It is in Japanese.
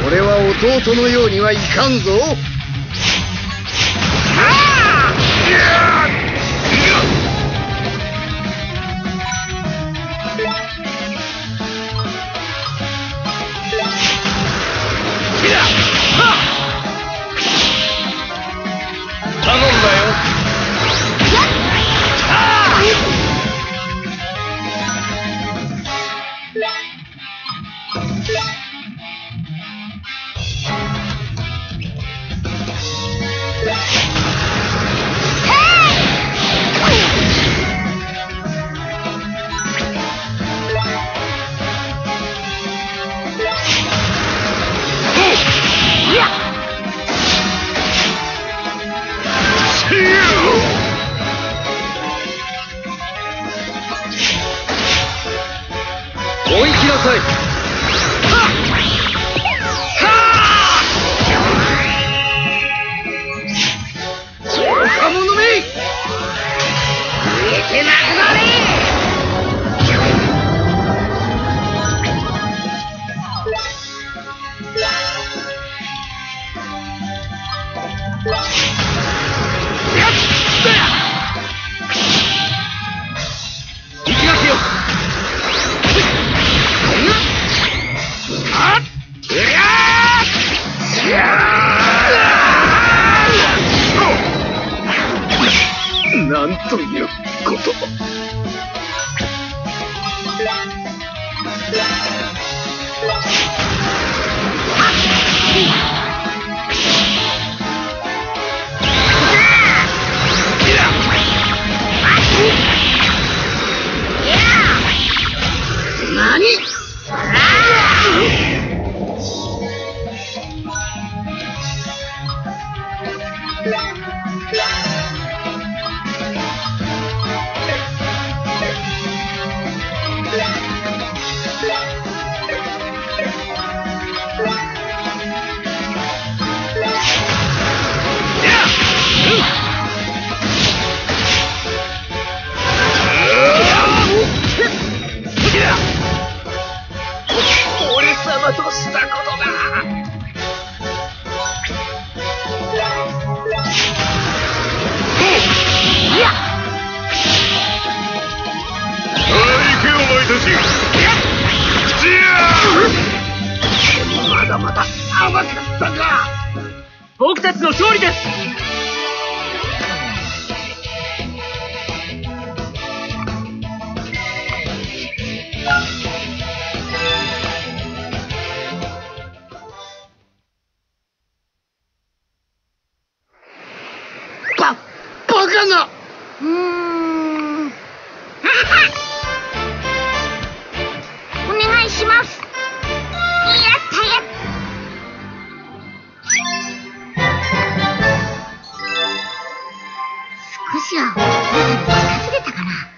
俺は弟のようにはいかんぞ。頼んだよ。追いきなさい。若者め、消えてなくなれ。行きますよ。なんということ。何？俺様としたことだ。行けよお前たち。まだまだ甘かったか。僕たちの勝利です。バカな。 お願いします。やったやっ。少しは皆さんに近づけたかな。